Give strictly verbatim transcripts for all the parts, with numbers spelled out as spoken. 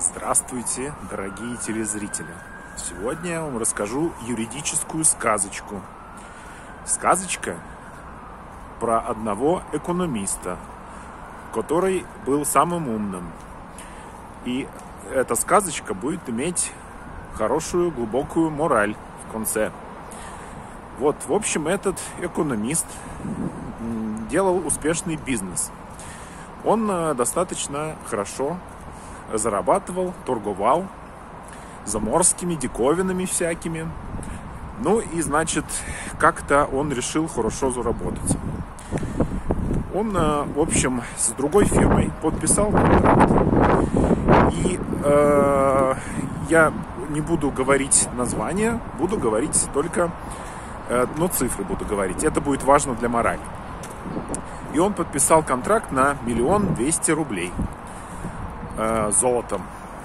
Здравствуйте, дорогие телезрители! Сегодня я вам расскажу юридическую сказочку. Сказочка про одного экономиста, который был самым умным. И эта сказочка будет иметь хорошую, глубокую мораль в конце. Вот, в общем, этот экономист делал успешный бизнес. Он достаточно хорошо зарабатывал, торговал заморскими диковинами всякими. Ну и, значит, как-то он решил хорошо заработать. Он, в общем, с другой фирмой подписал контракт. И э, я не буду говорить название, буду говорить только, э, ну, цифры буду говорить. Это будет важно для морали. И он подписал контракт на миллион двести рублей э, золотом.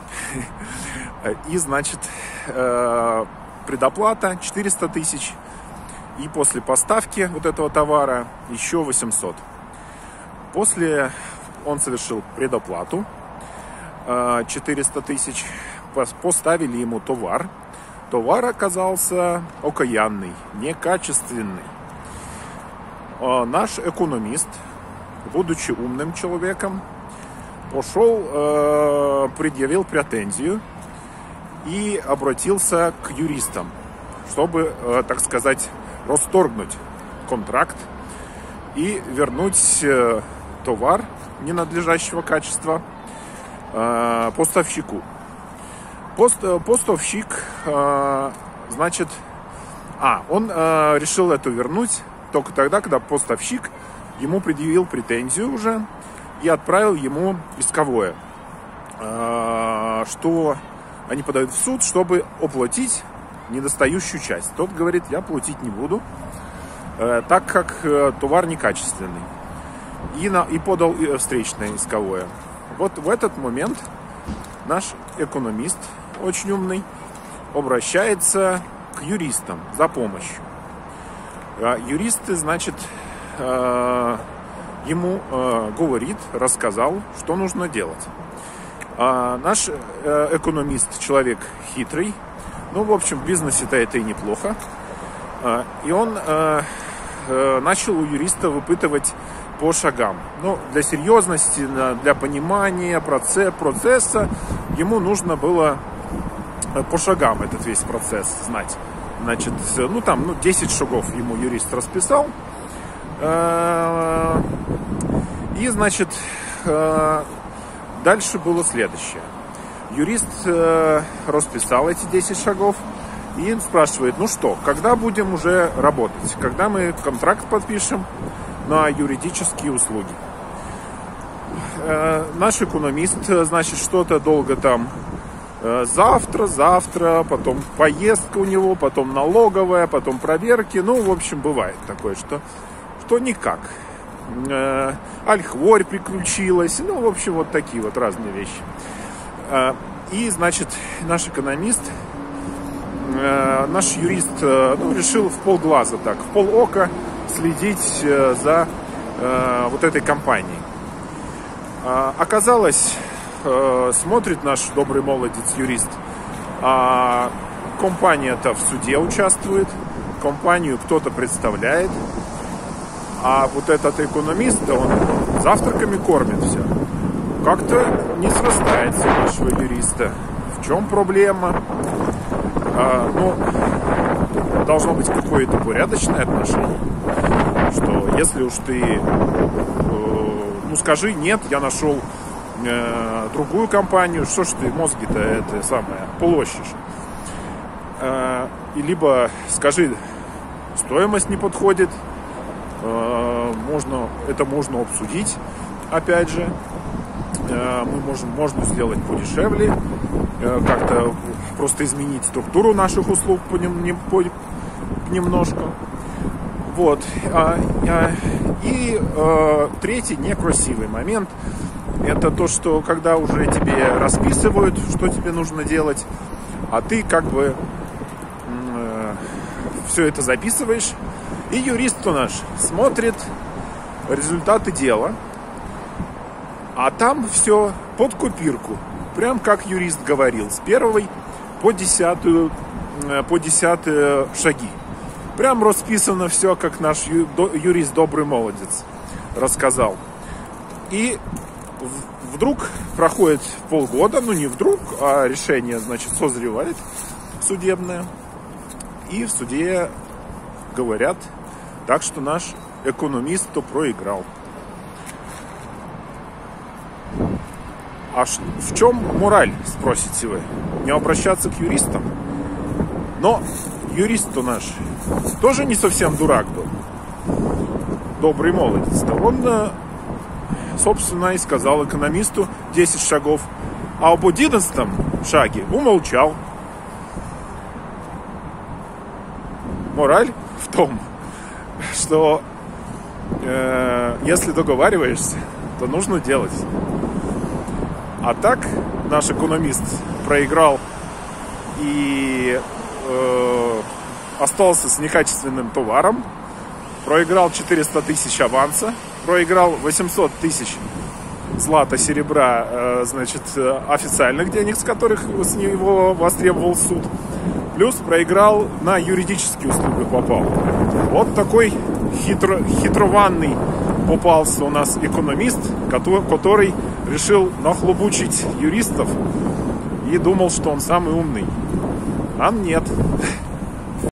И, значит, э, предоплата четыреста тысяч. И после поставки вот этого товара еще восемьсот. После он совершил предоплату э, четыреста тысяч. Поставили ему товар. Товар оказался окаянный, некачественный. Наш экономист, будучи умным человеком, пошел, э, предъявил претензию и обратился к юристам, чтобы, э, так сказать, расторгнуть контракт и вернуть э, товар ненадлежащего качества э, поставщику. Пост, поставщик, э, значит, а, он э, решил это вернуть только тогда, когда поставщик ему предъявил претензию уже и отправил ему исковое, что они подают в суд, чтобы оплатить недостающую часть. Тот говорит: я платить не буду, так как товар некачественный. И, на, и подал встречное исковое. Вот в этот момент наш экономист, очень умный, обращается к юристам за помощью. Юристы, значит, ему говорит, рассказал, что нужно делать. Наш экономист человек хитрый. Ну, в общем, в бизнесе-то это и неплохо. И он начал у юриста выпытывать по шагам. Ну, для серьезности, для понимания процесса ему нужно было по шагам этот весь процесс знать. Значит, ну там, ну, десять шагов ему юрист расписал. И, значит, дальше было следующее. Юрист расписал эти десять шагов и спрашивает: ну что, когда будем уже работать? Когда мы контракт подпишем на юридические услуги? Наш экономист, значит, что-то долго там: завтра, завтра, потом поездка у него, потом налоговая, потом проверки. Ну, в общем, бывает такое, что, что никак. Э, альхворь приключилась. Ну, в общем, вот такие вот разные вещи. Э, и, значит, наш экономист, э, наш юрист, э, ну, решил в полглаза так, в полока следить э, за э, вот этой компанией. Э, оказалось... Смотрит наш добрый молодец-юрист, а компания-то в суде участвует, компанию кто-то представляет, а вот этот экономист, он завтраками кормит все. Как-то не срастается у нашего юриста. В чем проблема? А, ну, должно быть какое-то порядочное отношение, что если уж ты, ну, скажи: нет, я нашел другую компанию, что ж ты мозги-то это самое полощешь. И либо скажи: стоимость не подходит, можно, это можно обсудить, опять же, мы можем, можно сделать подешевле, как-то просто изменить структуру наших услуг по, по, немножко. Вот. И третий некрасивый момент — это то, что когда уже тебе расписывают, что тебе нужно делать, а ты как бы э, все это записываешь, и юрист наш смотрит результаты дела, а там все под копирку. Прям как юрист говорил, с первой по десятую, по десятые шаги. Прям расписано все, как наш юрист Добрый Молодец рассказал. И вдруг проходит полгода, ну не вдруг, а решение, значит, созревает судебное. И в суде говорят, так что наш экономист-то проиграл. А в чем мораль, спросите вы? Не обращаться к юристам? Но юрист-то наш тоже не совсем дурак был. Добрый молодец-то. Он, собственно, и сказал экономисту десять шагов, а об одиннадцатом шаге умолчал. Мораль в том, что э, если договариваешься, то нужно делать. А так наш экономист проиграл и э, остался с некачественным товаром, проиграл четыреста тысяч аванса, проиграл восемьсот тысяч злата, серебра, э, значит, официальных денег, с которых с него востребовал суд, плюс проиграл на юридические услуги попал. Вот такой хитро, хитрованный попался у нас экономист, который решил нахлобучить юристов и думал, что он самый умный. А нет.